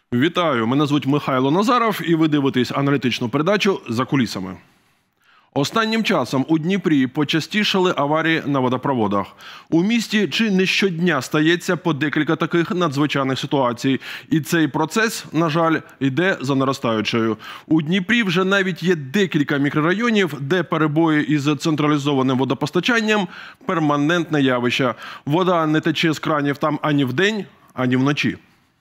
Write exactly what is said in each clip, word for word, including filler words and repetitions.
Вітаю, мене звуть Михайло Назаров і ви дивитесь аналітичну передачу «За кулісами». Останнім часом у Дніпрі почастішали аварії на водопроводах. У місті чи не щодня стається по декілька таких надзвичайних ситуацій. І цей процес, на жаль, йде за наростаючою. У Дніпрі вже навіть є декілька мікрорайонів, де перебої із централізованим водопостачанням – перманентне явище. Вода не тече з кранів там ані вдень, ані вночі.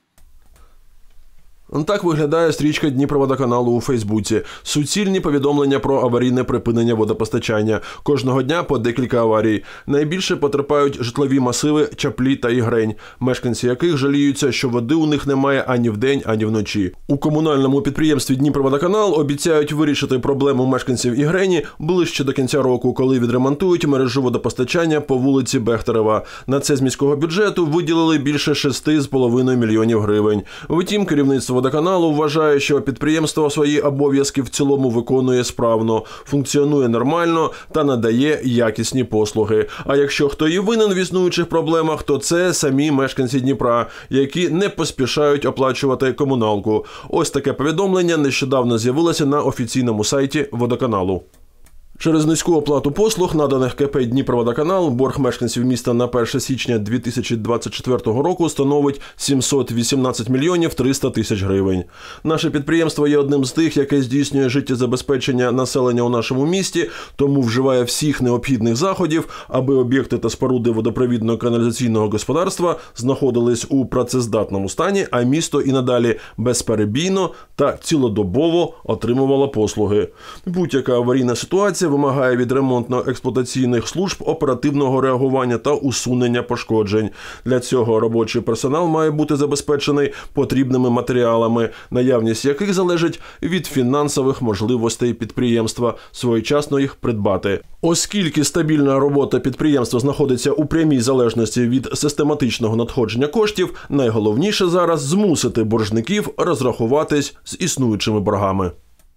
Так виглядає стрічка Дніпроводоканалу у Фейсбуці. Суцільні повідомлення про аварійне припинення водопостачання. Кожного дня по декілька аварій. Найбільше потерпають житлові масиви Чаплі та Ігрень, мешканці яких жаліються, що води у них немає ані вдень, ані вночі. У комунальному підприємстві Дніпроводоканал обіцяють вирішити проблему мешканців Ігрені ближче до кінця року, коли відремонтують мережу водопостачання по вулиці Бехтерева. На це з міського бюджету виділили більше шести з половиною мільйонів гривень. Втім, керівництво водоканалу вважає, що підприємство свої обов'язки в цілому виконує справно, функціонує нормально та надає якісні послуги. А якщо хто і винен в існуючих проблемах, то це самі мешканці Дніпра, які не поспішають оплачувати комуналку. Ось таке повідомлення нещодавно з'явилося на офіційному сайті водоканалу. Через низьку оплату послуг, наданих КП «Дніпроводоканал», борг мешканців міста на перше січня дві тисячі двадцять четвертого року становить сімсот вісімнадцять мільйонів триста тисяч гривень. Наше підприємство є одним з тих, яке здійснює життєзабезпечення населення у нашому місті, тому вживає всіх необхідних заходів, аби об'єкти та споруди водопровідно-каналізаційного господарства знаходились у працездатному стані, а місто і надалі безперебійно та цілодобово отримувало послуги. Будь-яка аварійна ситуація вимагає від ремонтно-експлуатаційних служб оперативного реагування та усунення пошкоджень. Для цього робочий персонал має бути забезпечений потрібними матеріалами, наявність яких залежить від фінансових можливостей підприємства, своєчасно їх придбати. Оскільки стабільна робота підприємства знаходиться у прямій залежності від систематичного надходження коштів, найголовніше зараз змусити боржників розрахуватись з існуючими боргами.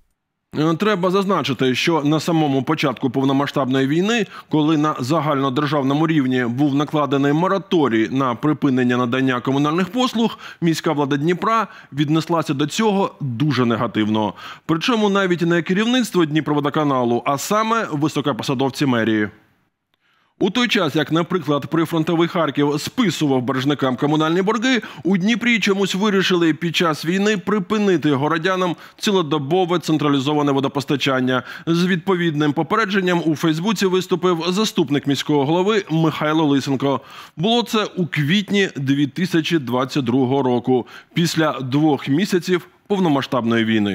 Треба зазначити, що на самому початку повномасштабної війни, коли на загальнодержавному рівні був накладений мораторій на припинення надання комунальних послуг, міська влада Дніпра віднеслася до цього дуже негативно. Причому навіть не керівництво Дніпроводоканалу, а саме високопосадовці мерії. У той час, як, наприклад, прифронтовий Харків списував боржникам комунальні борги, у Дніпрі чомусь вирішили під час війни припинити городянам цілодобове централізоване водопостачання. З відповідним попередженням у Фейсбуці виступив заступник міського голови Михайло Лисенко. Було це у квітні дві тисячі двадцять другого року, після двох місяців повномасштабної війни.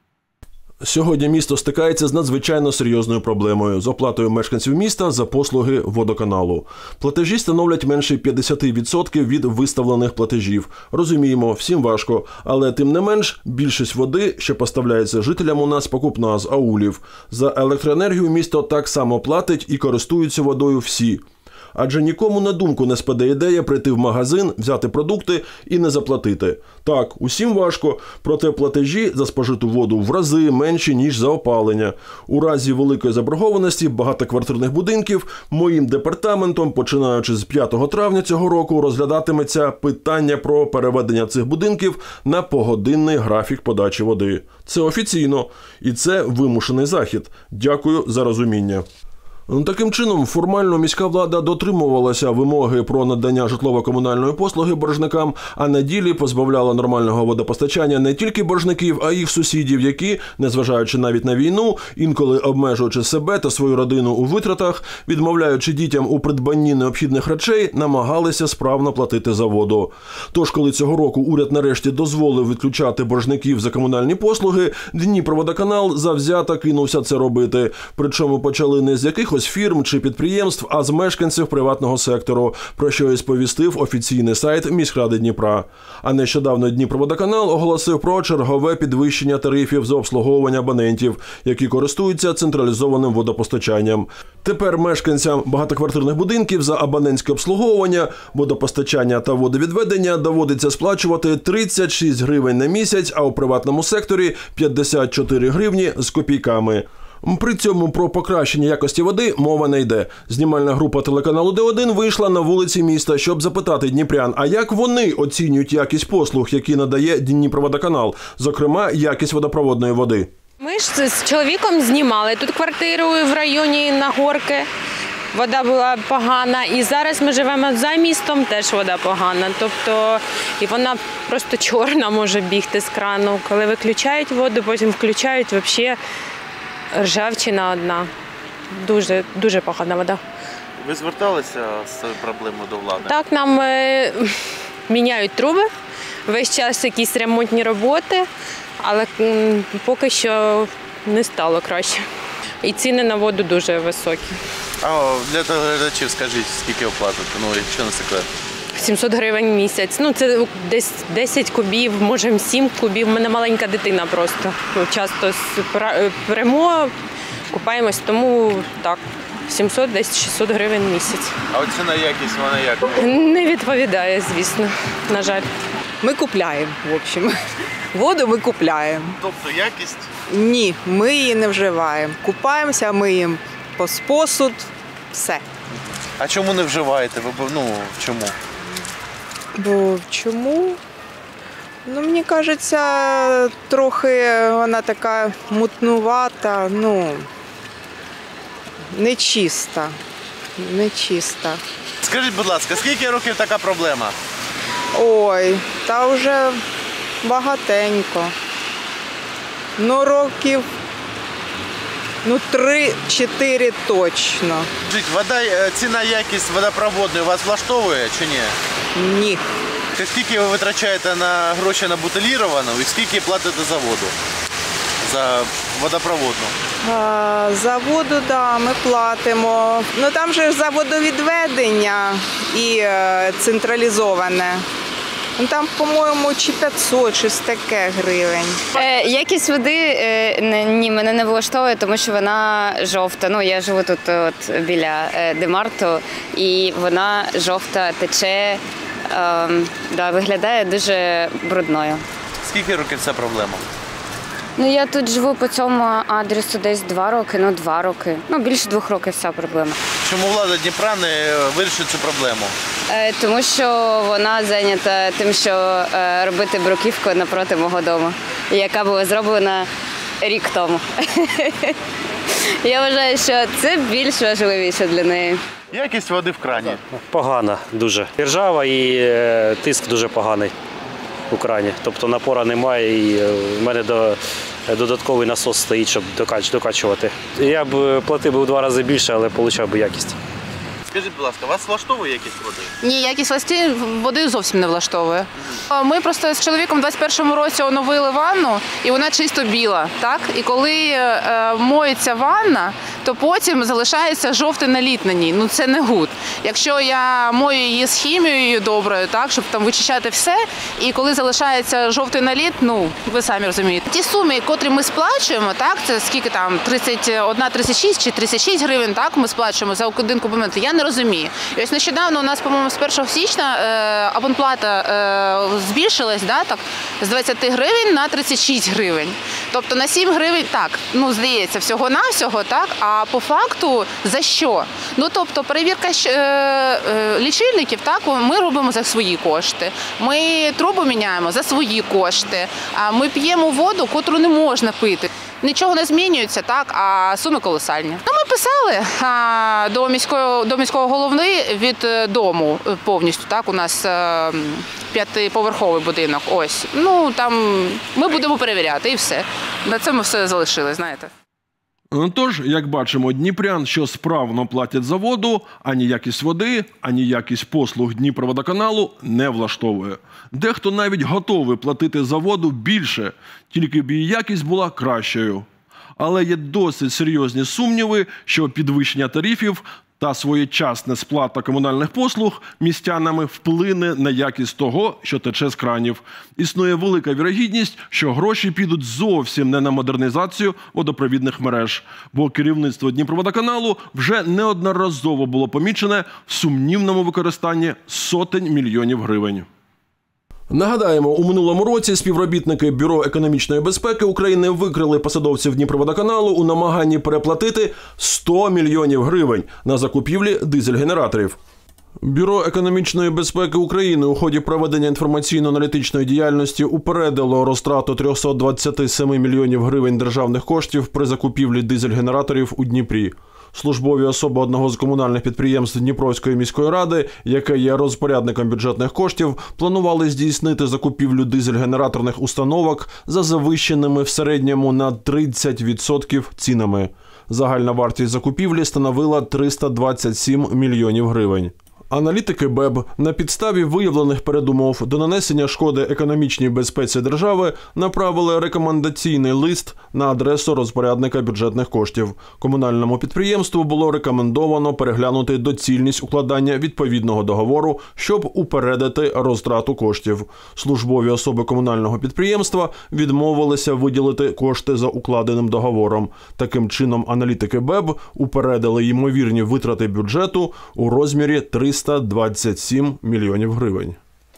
Сьогодні місто стикається з надзвичайно серйозною проблемою – з оплатою мешканців міста за послуги водоканалу. Платежі становлять менше п'ятдесят відсотків від виставлених платежів. Розуміємо, всім важко, але тим не менш більшість води, що поставляється жителям, у нас покупна з аулів. За електроенергію місто так само платить і користуються водою всі. Адже нікому на думку не спаде ідея прийти в магазин, взяти продукти і не заплатити. Так, усім важко, проте платежі за спожиту воду в рази менші, ніж за опалення. У разі великої заборгованості багатоквартирних будинків моїм департаментом, починаючи з п'ятого травня цього року, розглядатиметься питання про переведення цих будинків на погодинний графік подачі води. Це офіційно. І це вимушений захід. Дякую за розуміння. Таким чином, формально міська влада дотримувалася вимоги про надання житлово-комунальної послуги боржникам, а на ділі позбавляла нормального водопостачання не тільки боржників, а й їх сусідів, які, незважаючи навіть на війну, інколи обмежуючи себе та свою родину у витратах, відмовляючи дітям у придбанні необхідних речей, намагалися справно платити за воду. Тож, коли цього року уряд нарешті дозволив відключати боржників за комунальні послуги, Дніпроводоканал завзято кинувся це робити. Причому почали не з якихось фірм чи підприємств, а з мешканців приватного сектору, про що і сповістив офіційний сайт міськради Дніпра. А нещодавно Дніпроводоканал оголосив про чергове підвищення тарифів за обслуговування абонентів, які користуються централізованим водопостачанням. Тепер мешканцям багатоквартирних будинків за абонентське обслуговування, водопостачання та водовідведення доводиться сплачувати тридцять шість гривень на місяць, а у приватному секторі п'ятдесят чотири гривні з копійками. При цьому про покращення якості води мова не йде. Знімальна група телеканалу Д один вийшла на вулиці міста, щоб запитати дніпрян, а як вони оцінюють якість послуг, які надає Дніпроводоканал, зокрема, якість водопроводної води. Ми ж з чоловіком знімали тут квартиру в районі Нагорки. Вода була погана, і зараз ми живемо за містом, теж вода погана. Тобто, і вона просто чорна може бігти з крану. Коли виключають воду, потім включають, взагалі ржавчина одна. Дуже, дуже погана вода. Ви зверталися з цією проблемою до влади? Так, нам е, міняють труби, весь час якісь ремонтні роботи, але м, поки що не стало краще. І ціни на воду дуже високі. А для глядачів скажіть, скільки оплатите, ну якщо не секрет? сімсот гривень в місяць. Ну, це десь десять кубів, може сім кубів. У мене маленька дитина просто. Часто перемо, купаємось, тому так, сімсот, десь шістсот гривень в місяць. А от ціна якість, вона як? Не відповідає, звісно, на жаль. Ми купляємо, в общем. Воду ми купляємо. Тобто якість? Ні, ми її не вживаємо. Купаємося, миємо посуд, все. А чому не вживаєте? Ви, ну, чому? Бо чому? Ну, мені кажеться, трохи вона така мутнувата, ну, нечиста. Нечиста. Скажіть, будь ласка, скільки років така проблема? Ой, та вже багатенько. Ну, років, ну, три-чотири точно. Скажіть, вода, ціна, якість водопроводної вас влаштовує чи ні? Ні. Скільки ви витрачаєте на гроші на бутиліровану і скільки платите за воду? За водопроводну? А, за воду, да, ми платимо. Ну, там же за водовідведення і е, централізоване. Ну, там, по-моєму, чи п'ятсот, щось таке гривень. Е, якість води е, не- ні, мене не влаштовує, тому що вона жовта. Ну, я живу тут от, біля е, Демарту, і вона жовта, тече, е, да, виглядає дуже брудною. Скільки років ця проблема? Ну, я тут живу по цьому адресу десь два роки, ну два роки. Ну, більше двох років ця проблема. Чому влада Дніпра не вирішить цю проблему? Е, тому що вона зайнята тим, що е, робити бруківку напроти мого дому, яка була зроблена рік тому. Я вважаю, що це більш важливіше для неї. Якість води в крані. Погана дуже. Ржава і е, тиск дуже поганий у крані. Тобто напора немає і е, в мене до, додатковий насос стоїть, щоб докач, докачувати. Я б платив би в два рази більше, але отримав би якість. Скажіть, будь ласка, вас влаштовує якість води? Ні, якість власті води зовсім не влаштовує. Ми просто з чоловіком у двадцять першому році оновили ванну, і вона чисто біла. Так? І коли е, моється ванна, то потім залишається жовтий наліт на ній. Ну це не гуд. Якщо я мою її з хімією доброю, так, щоб там вичищати все, і коли залишається жовтий наліт, ну ви самі розумієте. Ті суми, котрі ми сплачуємо, так, це скільки там, тридцять один, тридцять шість чи тридцять шість гривень, так, ми сплачуємо за один кубометр, я не розумію. І ось нещодавно у нас, по-моєму, з першого січня е, абонплата е, збільшилась, да, так, з двадцять гривень на тридцять шість гривень. Тобто на сім гривень, так, ну, здається, всього-навсього, так, а по факту за що? Ну, тобто перевірка е, е, лічильників, так, ми робимо за свої кошти. Ми трубу міняємо за свої кошти. А ми п'ємо воду, котру не можна пити. Нічого не змінюється, так, а суми колосальні. Ну, ми писали а, до міського, до міського голови від е, дому повністю, так, у нас е, п'ятиповерховий будинок, ось. Ну, там ми будемо перевіряти і все. На це ми все залишили, знаєте. Тож, як бачимо, дніпрян, що справно платять за воду, ані якість води, ані якість послуг Дніпроводоканалу не влаштовує. Дехто навіть готовий платити за воду більше, тільки б її якість була кращою. Але є досить серйозні сумніви, що підвищення тарифів та своєчасна сплата комунальних послуг містянами вплине на якість того, що тече з кранів. Існує велика вірогідність, що гроші підуть зовсім не на модернізацію водопровідних мереж, бо керівництво Дніпроводоканалу вже неодноразово було помічене в сумнівному використанні сотень мільйонів гривень. Нагадаємо, у минулому році співробітники Бюро економічної безпеки України викрили посадовців Дніпроводоканалу у намаганні переплатити сто мільйонів гривень на закупівлі дизель-генераторів. Бюро економічної безпеки України у ході проведення інформаційно-аналітичної діяльності упередило розтрату триста двадцять сім мільйонів гривень державних коштів при закупівлі дизель-генераторів у Дніпрі. Службові особи одного з комунальних підприємств Дніпровської міської ради, яке є розпорядником бюджетних коштів, планували здійснити закупівлю дизель-генераторних установок за завищеними в середньому на тридцять відсотків цінами. Загальна вартість закупівлі становила триста двадцять сім мільйонів гривень. Аналітики БЕБ на підставі виявлених передумов до нанесення шкоди економічній безпеці держави направили рекомендаційний лист на адресу розпорядника бюджетних коштів. Комунальному підприємству було рекомендовано переглянути доцільність укладання відповідного договору, щоб упередити розтрату коштів. Службові особи комунального підприємства відмовилися виділити кошти за укладеним договором. Таким чином, аналітики БЕБ упередили ймовірні витрати бюджету у розмірі триста двадцять сім мільйонів гривень.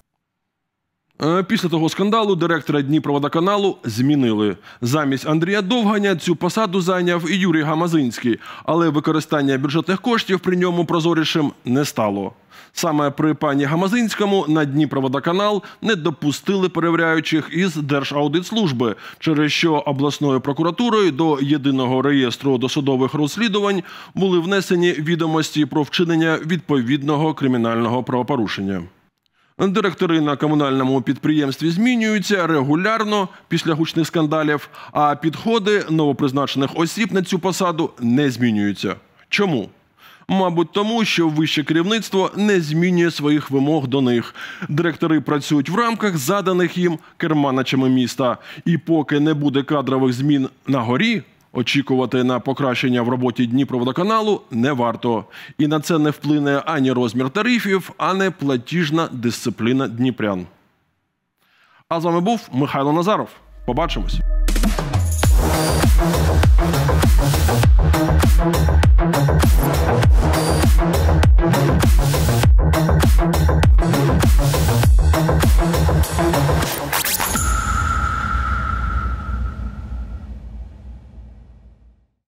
Після того скандалу директора Дніпроводоканалу змінили. Замість Андрія Довганя цю посаду зайняв і Юрій Гамазинський, але використання бюджетних коштів при ньому прозорішим не стало. Саме при пані Гамазинському на Дніпроводоканал не допустили перевіряючих із Держаудитслужби, через що обласною прокуратурою до єдиного реєстру досудових розслідувань були внесені відомості про вчинення відповідного кримінального правопорушення. Директори на комунальному підприємстві змінюються регулярно після гучних скандалів, а підходи новопризначених осіб на цю посаду не змінюються. Чому? Мабуть, тому, що вище керівництво не змінює своїх вимог до них. Директори працюють в рамках заданих їм керманичами міста. І поки не буде кадрових змін на горі, очікувати на покращення в роботі Дніпроводоканалу не варто. І на це не вплине ані розмір тарифів, ані платіжна дисципліна дніпрян. А з вами був Михайло Назаров. Побачимось. We'll be right back.